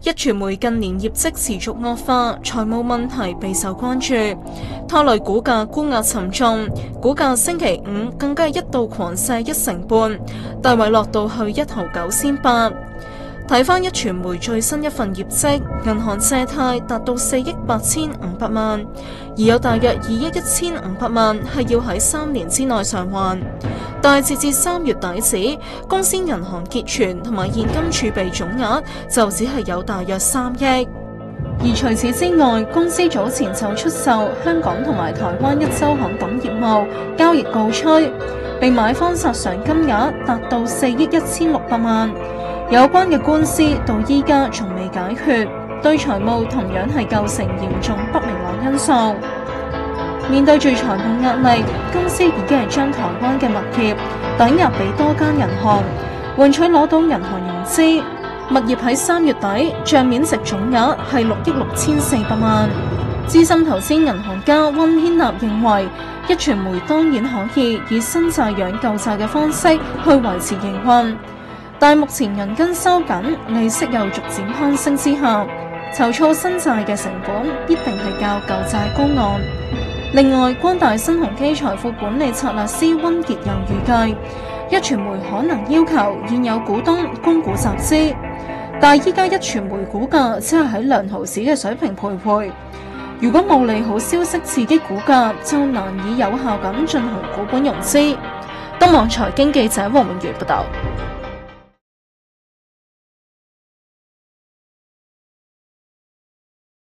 壹傳媒近年業績持續惡化，財務問題備受關注，拖累股價沽壓沉重。股價星期五更加一度狂瀉1成半，低位落到去1毫9仙8。睇返壹傳媒最新一份業績，銀行借貸達到4億8千500萬，而有大約2億1千500萬係要喺3年之內償還。但係截至3月底止，公司銀行結存同埋現金儲備總額就只係有大約3億。而除此之外，公司早前就出售香港同埋台灣壹週刊等業務，交易告吹，被買方索償金額達到4億1千600萬。有關嘅官司到依家仲未解決，對財務同樣係構成嚴重不明朗因素。面對住財務壓力，公司已經係將台灣嘅物業抵押俾多間銀行，換取攞到銀行融資。物業喺3月底賬面值總額係6億6千400萬。資深投資銀行家溫軒納認為，壹傳媒當然可以以新債養舊債嘅方式去維持營運。但目前銀根收緊，利息又逐漸攀升之下，籌措新債嘅成本必定係較舊債高昂。另外，光大新鴻基財富管理策略師溫傑又預計，壹傳媒可能要求現有股東供股集資，但依家壹傳媒股價只係喺2毫子嘅水平徘徊。如果冇利好消息刺激股價，就難以有效咁進行股本融資。東網財經記者黃永如報道。